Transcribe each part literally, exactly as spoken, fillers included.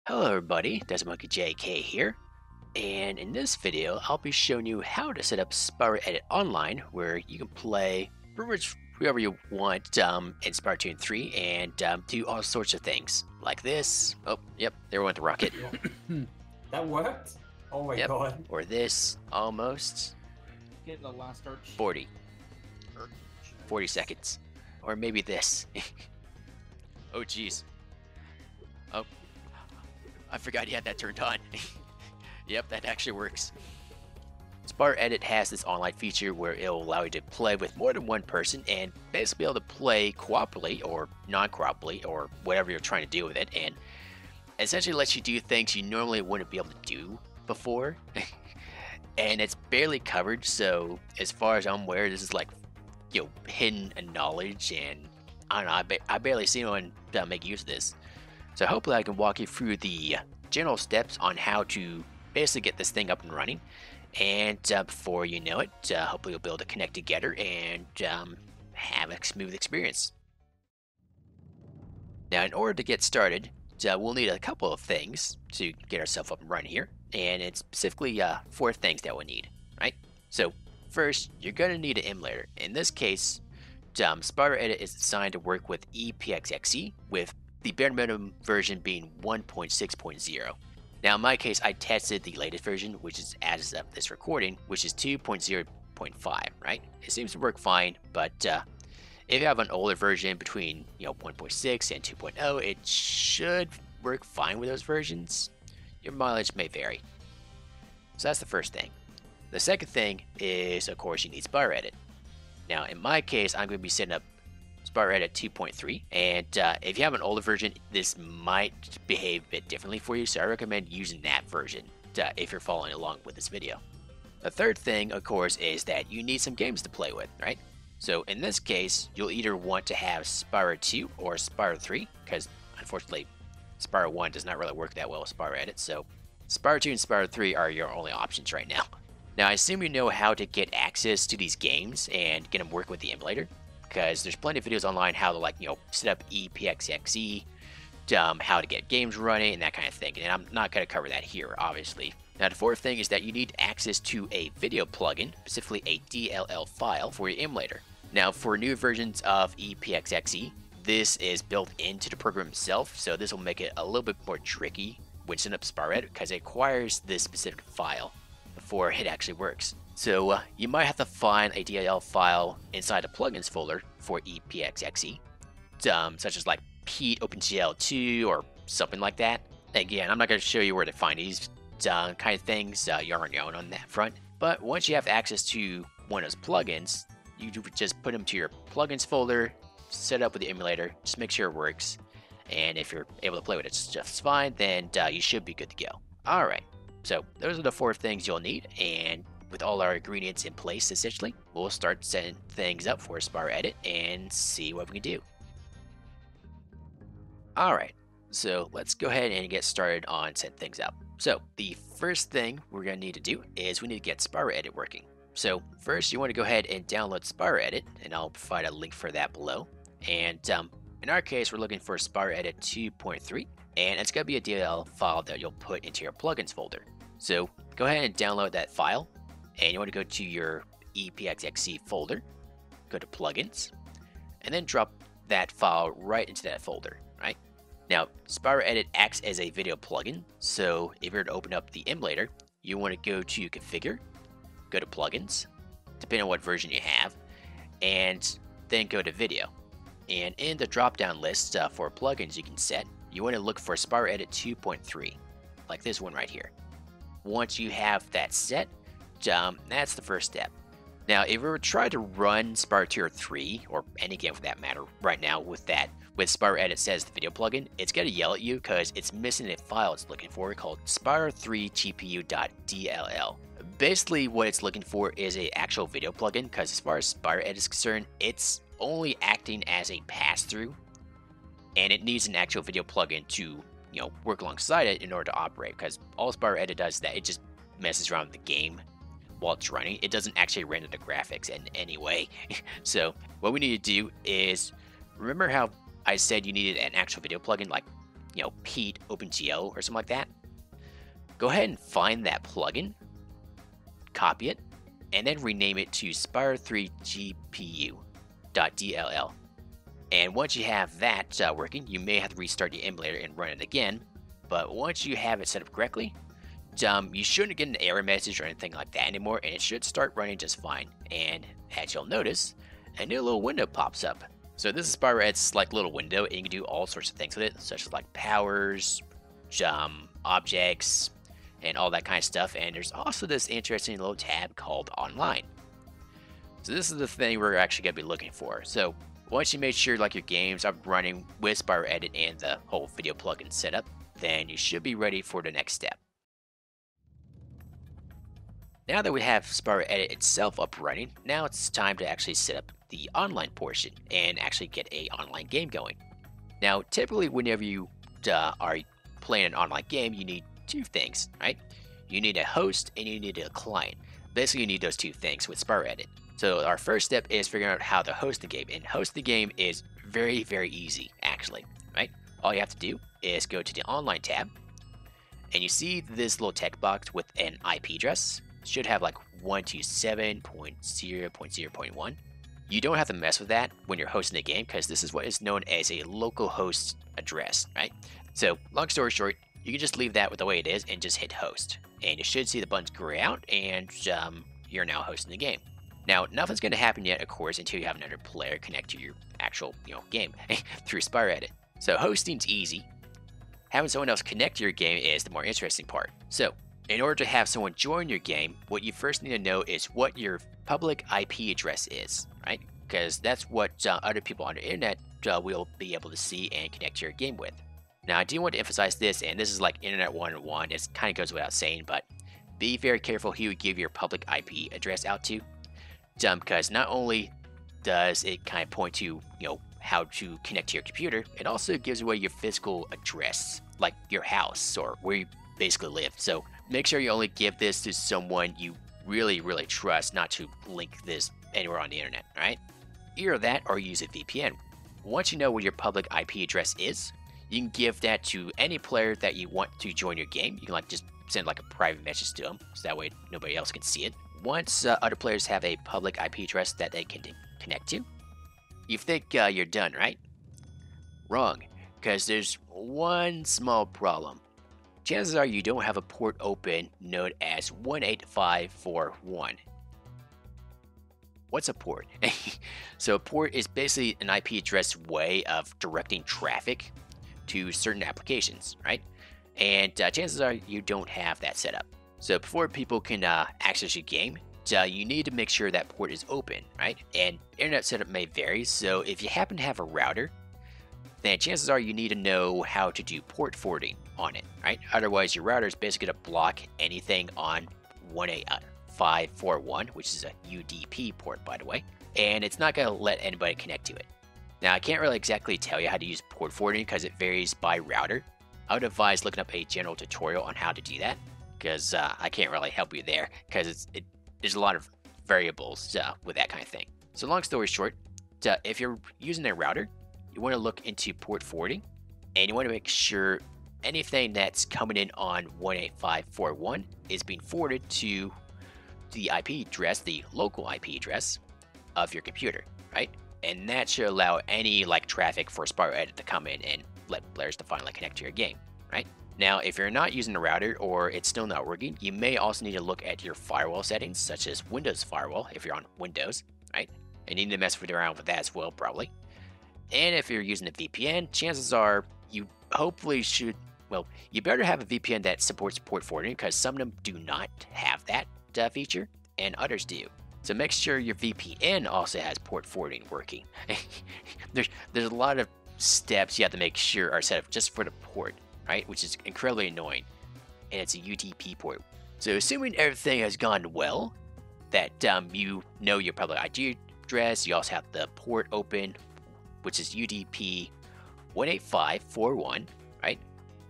Hello everybody, Monkey J K here, and in this video I'll be showing you how to set up SpyroEdit Online, where you can play pretty much whoever you want um, in Spyro three and um, do all sorts of things, like this. Oh, yep, there went the rocket. That worked? Oh my Yep, god. or this, almost. Get the last arch. forty. forty seconds. Or maybe this. Oh jeez. Oh. I forgot you had that turned on. Yep, that actually works. SpyroEdit has this online feature where it will allow you to play with more than one person and basically be able to play cooperatively or non-cooperatively or whatever you're trying to do with it, and essentially lets you do things you normally wouldn't be able to do before. And it's barely covered, so as far as I'm aware, this is like, you know, hidden knowledge, and I don't know, I, ba I barely see anyone uh, make use of this. So hopefully I can walk you through the general steps on how to basically get this thing up and running. And uh, before you know it, uh, hopefully you'll be able to connect together and um, have a smooth experience. Now, in order to get started, uh, we'll need a couple of things to get ourselves up and running here. And it's specifically uh, four things that we'll need, right? So first, you're going to need an emulator. In this case, um, SpyroEdit is designed to work with E P X X E, with the bare minimum version being one point six point zero. Now in my case, I tested the latest version, which is as of this recording, which is two point zero point five, right? It seems to work fine, but uh, if you have an older version between, you know, one point six and two point oh, it should work fine with those versions. Your mileage may vary. So that's the first thing. The second thing is, of course, you need SpyroEdit. Now in my case, I'm going to be setting up SpyroEdit two point three, and uh, if you have an older version, this might behave a bit differently for you, so I recommend using that version to, if you're following along with this video. The third thing, of course, is that you need some games to play with, right? So in this case, you'll either want to have Spyro two or Spyro three, because unfortunately Spyro one does not really work that well with SpyroEdit, so Spyro two and Spyro three are your only options right now. Now I assume you know how to get access to these games and get them working with the emulator, because there's plenty of videos online how to, like, you know, set up E P X X E, um, how to get games running, and that kind of thing. And I'm not going to cover that here, obviously. Now, the fourth thing is that you need access to a video plugin, specifically a D L L file for your emulator. Now, for new versions of E P X X E, this is built into the program itself, so this will make it a little bit more tricky when setting up SpyroEdit, because it requires this specific file before it actually works. So uh, you might have to find a D L L file inside the plugins folder for E P X X E, um, such as like Pete OpenGL two or something like that. Again, I'm not going to show you where to find these uh, kind of things. Uh, you're on your own on that front. But once you have access to one of those plugins, you just put them to your plugins folder, set it up with the emulator, just make sure it works. And if you're able to play with it just fine, then uh, you should be good to go. All right, so those are the four things you'll need, and with all our ingredients in place, essentially, we'll start setting things up for SpyroEdit and see what we can do. Alright, so let's go ahead and get started on setting things up. So the first thing we're going to need to do is we need to get SpyroEdit working. So first you want to go ahead and download SpyroEdit, and I'll provide a link for that below. And um, in our case, we're looking for SpyroEdit two point three, and it's going to be a D L L file that you'll put into your plugins folder. So go ahead and download that file. And you want to go to your E P X X E folder, go to plugins, and then drop that file right into that folder, right? Now, SpyroEdit acts as a video plugin, so if you're to open up the emulator, you want to go to configure, go to plugins, depending on what version you have, and then go to video. And in the drop-down list uh, for plugins you can set, you want to look for SpyroEdit two point three, like this one right here. Once you have that set, Um, that's the first step. Now, if you were to try to run Spyro three, or any game for that matter, right now with that, with SpyroEdit says the video plugin, it's going to yell at you because it's missing a file it's looking for called Spyro three G P U dot D L L. Basically, what it's looking for is a actual video plugin, because as far as SpyroEdit is concerned, it's only acting as a pass-through, and it needs an actual video plugin to, you know, work alongside it in order to operate, because all SpyroEdit does is that it just messes around with the game while it's running. It doesn't actually render the graphics in any way. So what we need to do is, remember how I said you needed an actual video plugin, like you know, Pete OpenGL or something like that, go ahead and find that plugin, copy it, and then rename it to Spyro three G P U dot D L L. And once you have that uh, working, you may have to restart your emulator and run it again. But once you have it set up correctly, um, you shouldn't get an error message or anything like that anymore, and it should start running just fine. And as you'll notice, a new little window pops up. So this is SpyroEdit's like little window, and you can do all sorts of things with it, such as like powers, um, objects, and all that kind of stuff. And there's also this interesting little tab called Online. So this is the thing we're actually going to be looking for. So once you make sure like your game's up running with SpyroEdit and the whole video plugin setup, then you should be ready for the next step. Now that we have SpyroEdit itself up running, now it's time to actually set up the online portion and actually get a online game going. Now, typically whenever you uh, are playing an online game, you need two things, right? You need a host and you need a client. Basically, you need those two things with SpyroEdit. So our first step is figuring out how to host the game, and host the game is very, very easy, actually, right? All you have to do is go to the online tab, and you see this little text box with an I P address. It should have like one two seven dot zero dot zero dot one. You don't have to mess with that when you're hosting the game, because this is what is known as a local host address, right? So long story short, you can just leave that with the way it is and just hit host, and you should see the buttons gray out, and um, you're now hosting the game. Now, nothing's going to happen yet, of course, until you have another player connect to your actual, you know, game through SpyroEdit. So hosting's easy. Having someone else connect to your game is the more interesting part. So, in order to have someone join your game, what you first need to know is what your public I P address is, right? Because that's what uh, other people on the internet uh, will be able to see and connect to your game with. Now, I do want to emphasize this, and this is like Internet one oh one. It kind of goes without saying, but be very careful who you give your public I P address out to. Um, because not only does it kind of point to, you know, how to connect to your computer, it also gives away your physical address, like your house or where you basically live. So make sure you only give this to someone you really, really trust, not to link this anywhere on the internet, right? Either that or use a V P N. Once you know what your public I P address is, you can give that to any player that you want to join your game. You can like just send like a private message to them, so that way nobody else can see it. Once uh, other players have a public I P address that they can connect to, you think uh, you're done, right? Wrong, because there's one small problem. Chances are you don't have a port open known as one eight five four one. What's a port? So a port is basically an I P address way of directing traffic to certain applications, right? And uh, chances are you don't have that set up. So before people can uh, access your game, uh, you need to make sure that port is open, right? And internet setup may vary, so if you happen to have a router, then chances are you need to know how to do port forwarding on it, right? Otherwise, your router is basically going to block anything on one eight five four one, which is a U D P port, by the way, and it's not going to let anybody connect to it. Now, I can't really exactly tell you how to use port forwarding because it varies by router. I would advise looking up a general tutorial on how to do that, because uh, I can't really help you there, because it's it, there's a lot of variables uh, with that kind of thing. So long story short, uh, if you're using a router, you want to look into port forwarding, and you want to make sure anything that's coming in on one eight five four one is being forwarded to the I P address, the local I P address of your computer, right? And that should allow any like traffic for SpyroEdit to come in and let players to finally connect to your game, right? Now, if you're not using a router or it's still not working, you may also need to look at your firewall settings, such as Windows Firewall if you're on Windows, right? And you need to mess around with that as well, probably. And if you're using a V P N, chances are you hopefully should, well, you better have a V P N that supports port forwarding, because some of them do not have that uh, feature and others do. So make sure your V P N also has port forwarding working. there's, there's a lot of steps you have to make sure are set up just for the port, right? Which is incredibly annoying. And it's a U D P port. So assuming everything has gone well, that um, you know your public I P address, you also have the port open, which is U D P one eight five four one, right?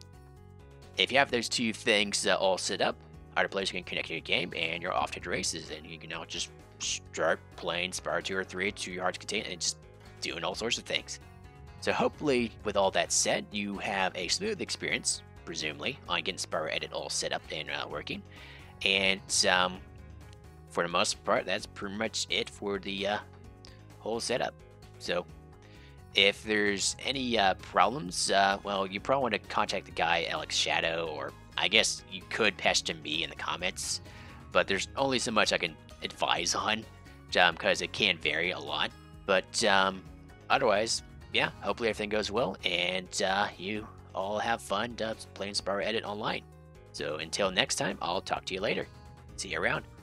If you have those two things uh, all set up, other players can connect to your game, and you're off to the races, and you can now just start playing Spyro two or three to your heart's content and just doing all sorts of things. So hopefully, with all that said, you have a smooth experience, presumably, on getting SpyroEdit all set up and uh, working. And um, for the most part, that's pretty much it for the uh, whole setup. So if there's any uh, problems, uh, well, you probably want to contact the guy, Alex Shadow, or I guess you could pester me in the comments, but there's only so much I can advise on, because um, it can vary a lot. But um, otherwise, yeah, hopefully everything goes well, and uh, you all have fun uh, playing SpyroEdit Online. So until next time, I'll talk to you later. See you around.